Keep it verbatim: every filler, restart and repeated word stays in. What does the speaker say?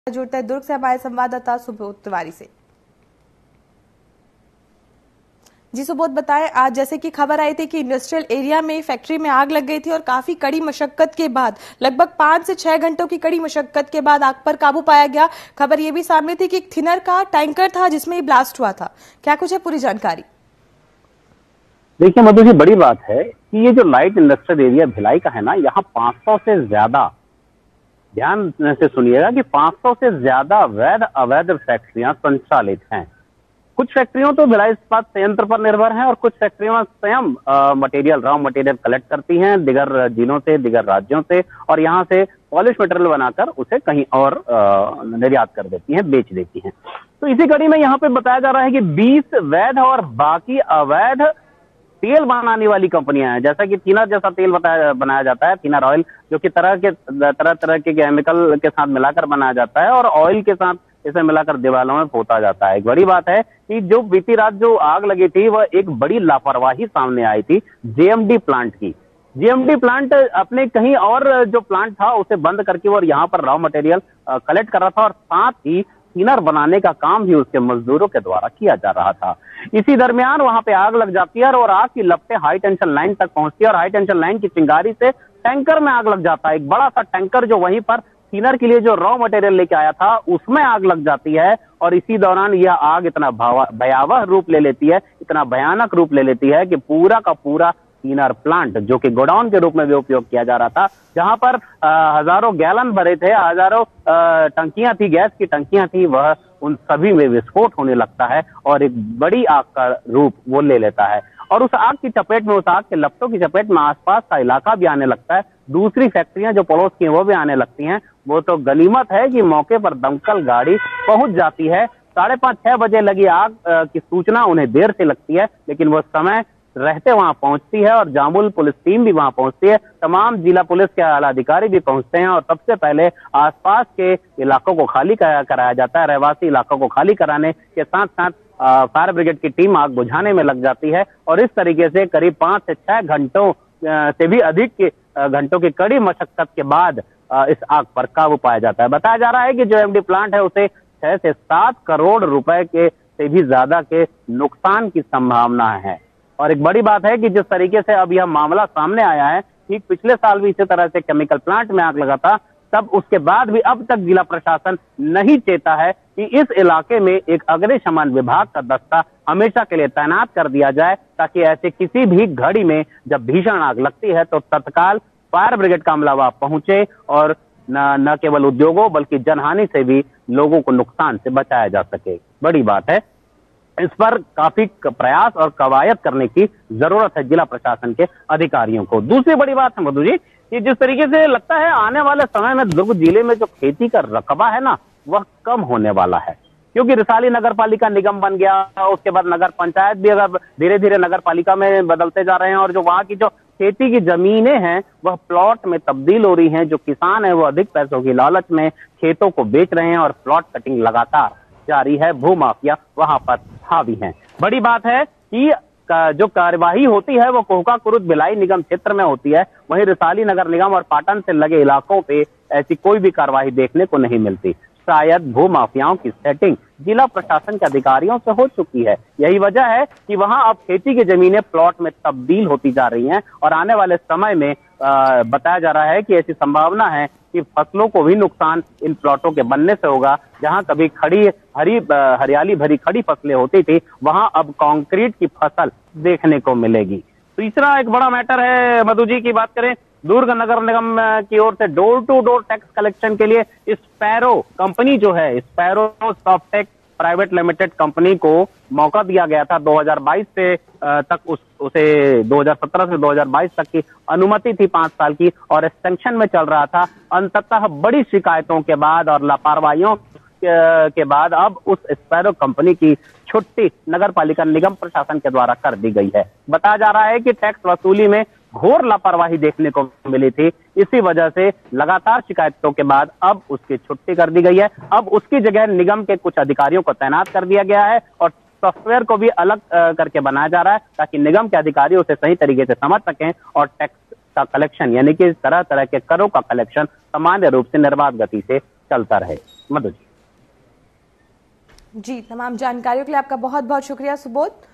जुड़ते हैं दुर्ग से हमारे संवाददाता सुबोध तिवारी से। जी सुबोध, बताएं, आज जैसे कि खबर आई थी कि इंडस्ट्रियल एरिया में फैक्ट्री में आग लग गई थी और काफी कड़ी मशक्कत के बाद, लगभग पांच से छह घंटों की कड़ी मशक्कत के बाद आग पर काबू पाया गया। खबर ये भी सामने थी कि एक थिनर का टैंकर था जिसमें ये ब्लास्ट हुआ था। क्या कुछ है पूरी जानकारी? देखिए मधु जी, बड़ी बात है कि ये जो लाइट इंडस्ट्रियल एरिया भिलाई का है ना, यहाँ पांच सौ से ज्यादा, ध्यान से सुनिएगा कि पांच सौ से ज्यादा वैध अवैध फैक्ट्रियां संचालित हैं। कुछ फैक्ट्रियों तो भिलाई इस्पात संयंत्र पर निर्भर हैं और कुछ फैक्ट्रियां स्वयं मटेरियल रॉ मटेरियल कलेक्ट करती हैं दिगर जिलों से, दिगर राज्यों से, और यहाँ से पॉलिश मटेरियल बनाकर उसे कहीं और निर्यात कर देती हैं, बेच देती हैं। तो इसी कड़ी में यहाँ पे बताया जा रहा है कि बीस वैध और बाकी अवैध तेल बनाने वाली कंपनियां हैं। जैसा कि थिनर जैसा तेल बताया बनाया जाता है, थिनर ऑयल, जो कि तरह के तरह तरह के केमिकल के साथ मिलाकर बनाया जाता है और ऑयल के साथ इसे मिलाकर दीवारों में पोता जाता है। एक बड़ी बात है कि जो बीती रात जो आग लगी थी वह एक बड़ी लापरवाही सामने आई थी जेएमडी प्लांट की। जेएमडी प्लांट अपने कहीं और जो प्लांट था उसे बंद करके और यहाँ पर रॉ मटेरियल कलेक्ट कर रहा था और साथ ही थिनर बनाने का काम भी उसके मजदूरों के द्वारा किया जा रहा था। इसी दरमियान वहां पे आग लग जाती है और आग की लपटें हाई टेंशन लाइन तक पहुंचती है और हाई टेंशन लाइन की चिंगारी से टैंकर में आग लग जाता है। एक बड़ा सा टैंकर जो वहीं पर थिनर के लिए जो रॉ मटेरियल लेके आया था उसमें आग लग जाती है और इसी दौरान यह आग इतना भयावह रूप ले लेती है, इतना भयानक रूप ले लेती है कि पूरा का पूरा थिनर प्लांट, जो कि गोडाउन के रूप में भी उपयोग किया जा रहा था, जहां पर आ, हजारों गैलन भरे थे, हजारों टंकियां थी, गैस की टंकियां थी, वह उन सभी में विस्फोट होने लगता है और एक बड़ी आग का रूप वो ले लेता है। और उस आग की चपेट में, उस आग के लपटों की चपेट में आसपास का इलाका भी आने लगता है। दूसरी फैक्ट्रियां जो पड़ोस की हैं वो भी आने लगती हैं। वो तो गनीमत है कि मौके पर दमकल गाड़ी पहुंच जाती है। साढ़े पांच छह बजे लगी आग की सूचना उन्हें देर से लगती है, लेकिन वो समय रहते वहां पहुंचती है और जामुल पुलिस टीम भी वहां पहुंचती है। तमाम जिला पुलिस के आला अधिकारी भी पहुंचते हैं और सबसे पहले आसपास के इलाकों को खाली कराया जाता है। रहवासी इलाकों को खाली कराने के साथ साथ फायर ब्रिगेड की टीम आग बुझाने में लग जाती है और इस तरीके से करीब पांच से छह घंटों से भी अधिक के घंटों की कड़ी मशक्कत के बाद इस आग पर काबू पाया जाता है। बताया जा रहा है कि जो एमडी प्लांट है उसे छह से सात करोड़ रुपए के से भी ज्यादा के नुकसान की संभावना है। और एक बड़ी बात है कि जिस तरीके से अब यह मामला सामने आया है, ठीक पिछले साल भी इसी तरह से केमिकल प्लांट में आग लगा था, तब उसके बाद भी अब तक जिला प्रशासन नहीं चेता है कि इस इलाके में एक अग्निशमन विभाग का दस्ता हमेशा के लिए तैनात कर दिया जाए, ताकि ऐसे किसी भी घड़ी में जब भीषण आग लगती है तो तत्काल फायर ब्रिगेड का अमला वहां पहुंचे और न, न केवल उद्योगों बल्कि जनहानि से भी लोगों को नुकसान से बचाया जा सके। बड़ी बात है, इस पर काफी प्रयास और कवायद करने की जरूरत है जिला प्रशासन के अधिकारियों को। दूसरी बड़ी बात है मधु जी, कि जिस तरीके से लगता है आने वाले समय में दुर्ग जिले में जो खेती का रकबा है ना, वह कम होने वाला है, क्योंकि रिसाली नगर पालिका निगम बन गया, उसके बाद नगर पंचायत भी अगर धीरे धीरे नगर पालिका में बदलते जा रहे हैं और जो वहां की जो खेती की जमीनें हैं वह प्लॉट में तब्दील हो रही हैं। जो किसान है वो अधिक पैसों की लालच में खेतों को बेच रहे हैं और प्लॉट कटिंग लगातार जारी है। भूमाफिया वहां पर हावी हैं। बड़ी बात है कि जो कार्यवाही होती है वो कोहका कुरुद भिलाई निगम क्षेत्र में होती है, वहीं रिसाली नगर निगम और पाटन से लगे इलाकों पे ऐसी कोई भी कार्यवाही देखने को नहीं मिलती। शायद भूमाफियाओं की सेटिंग जिला प्रशासन के अधिकारियों से हो चुकी है। यही वजह है कि वहां अब खेती की जमीनें प्लॉट में तब्दील होती जा रही हैं और आने वाले समय में आ, बताया जा रहा है कि ऐसी संभावना है कि फसलों को भी नुकसान इन प्लॉटों के बनने से होगा। जहां कभी खड़ी हरी हरियाली भरी खड़ी फसलें होती थी, वहां अब कंक्रीट की फसल देखने को मिलेगी। तीसरा एक बड़ा मैटर है मधु जी की बात करें, दुर्ग नगर निगम की ओर से door to door tax collection के लिए स्पैरो कंपनी जो है, sparrow softech private limited company को मौका दिया गया था। दो हज़ार बाईस से तक उस उसे दो हज़ार सत्रह से दो हज़ार बाईस तक की अनुमति थी, पांच साल की, और एक्सटेंशन में चल रहा था। अंततः बड़ी शिकायतों के बाद और लापरवाहियों के बाद अब उस स्पैरो कंपनी की छुट्टी नगर पालिका निगम प्रशासन के द्वारा कर दी गई है। बताया जा रहा है कि टैक्स वसूली में घोर लापरवाही देखने को मिली थी, इसी वजह से लगातार शिकायतों के बाद अब उसकी छुट्टी कर दी गई है। अब उसकी जगह निगम के कुछ अधिकारियों को तैनात कर दिया गया है और सॉफ्टवेयर को भी अलग करके बनाया जा रहा है, ताकि निगम के अधिकारी उसे सही तरीके से समझ सकें और टैक्स का कलेक्शन यानी कि तरह तरह के करों का कलेक्शन सामान्य रूप से निर्बाध गति से चलता रहे। मधु जी जी, तमाम जानकारियों के लिए आपका बहुत बहुत शुक्रिया सुबोध।